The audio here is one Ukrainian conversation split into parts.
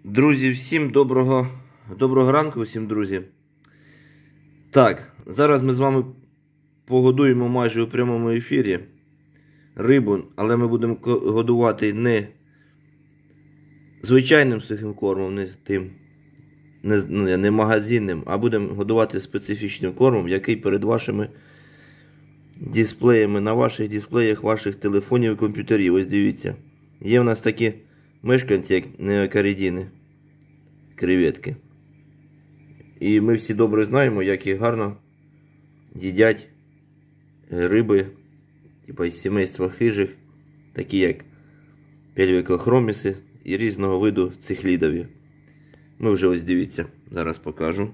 Друзі, всім доброго ранку, всім друзі. Так, зараз ми з вами погодуємо майже у прямому ефірі рибу, але ми будемо годувати не звичайним сухим кормом, не магазинним, а будемо годувати специфічним кормом, який перед вашими дисплеями, на ваших дисплеях ваших телефонів і комп'ютерів. Ось дивіться, є в нас такі мешканці, як неокаридіни. Креветки. І ми всі добре знаємо, як їх гарно їдять риби, типу із сімейства хижих, такі як пельвікохроміси і різного виду цихлідові. Ми вже ось дивіться, зараз покажу.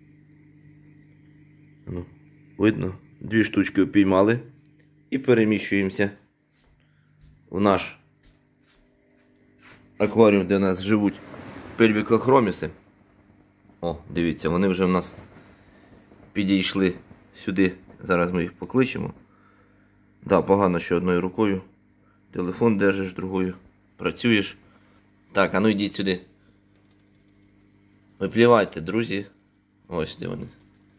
Ну, видно, 2 штучки упіймали і переміщуємося в наш акваріум, де у нас живуть пельвікохроміси. О, дивіться, вони вже в нас підійшли сюди. Зараз ми їх покличемо. Да, погано, що одною рукою телефон держиш, другою працюєш. Так, а ну йдіть сюди. Випливайте, друзі. Ось де вони.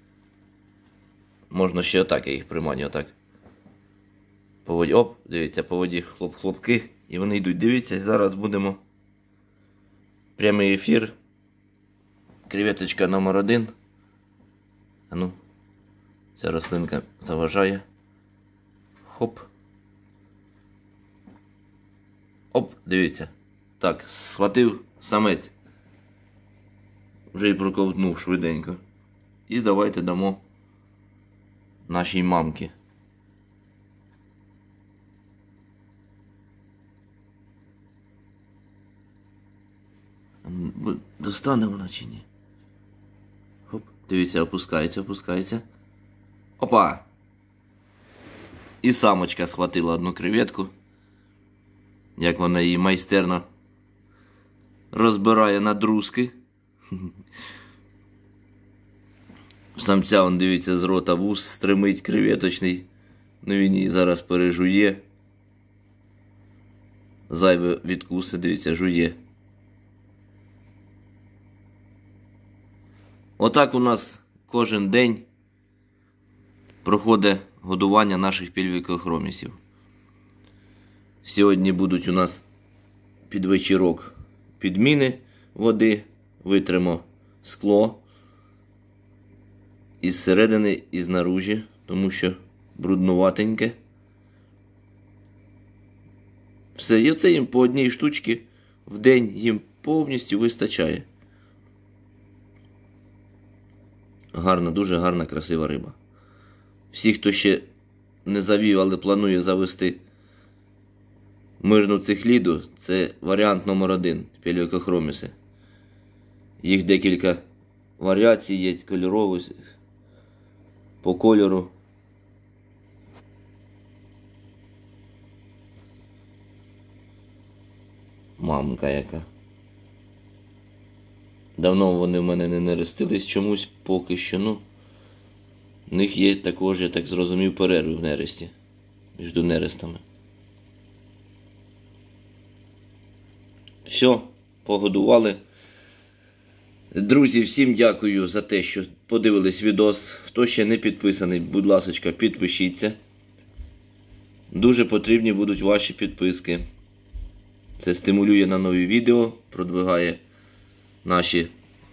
Можна ще отак, я їх приманю, отак. По воді, оп, дивіться, по воді хлоп-хлопки. І вони йдуть, дивіться, зараз будемо прямий ефір. Креветочка номер 1. А ну, ця рослинка заважає. Хоп. Оп, дивіться. Так, схватив самець. Вже й проковтнув швиденько. І давайте дамо нашій мамці. Достане вона чи ні? Хоп, дивіться, опускається. Опа! І самочка схватила одну креветку. Як вона її майстерно розбирає на друзки. Самця, он, дивіться, з рота вус стримить креветочний. Ну він її зараз пережує. Зайве відкуси, дивіться, жує. Отак у нас кожен день проходить годування наших пельвікохромісів. Сьогодні будуть у нас під вечірок підміни води, витримо скло із середини і знаружі, тому що бруднуватеньке. Все, і це їм по одній штучці в день їм повністю вистачає. Гарна, дуже гарна, красива риба. Всі, хто ще не завів, але планує завести мирну цихліду, це варіант номер 1 пельвікохроміси. Їх декілька варіацій є, кольорових, по кольору. Мамка яка. Давно вони в мене не нерестились чомусь поки що, ну. В них є також, я так зрозумів, перерви в нересті. Між нерестами. Все, погодували. Друзі, всім дякую за те, що подивились відос. Хто ще не підписаний, будь ласка, підпишіться. Дуже потрібні будуть ваші підписки. Це стимулює на нові відео, продвигає наші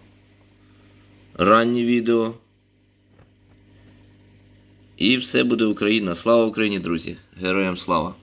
ранні відео. І все буде Україна. Слава Україні, друзі! Героям слава!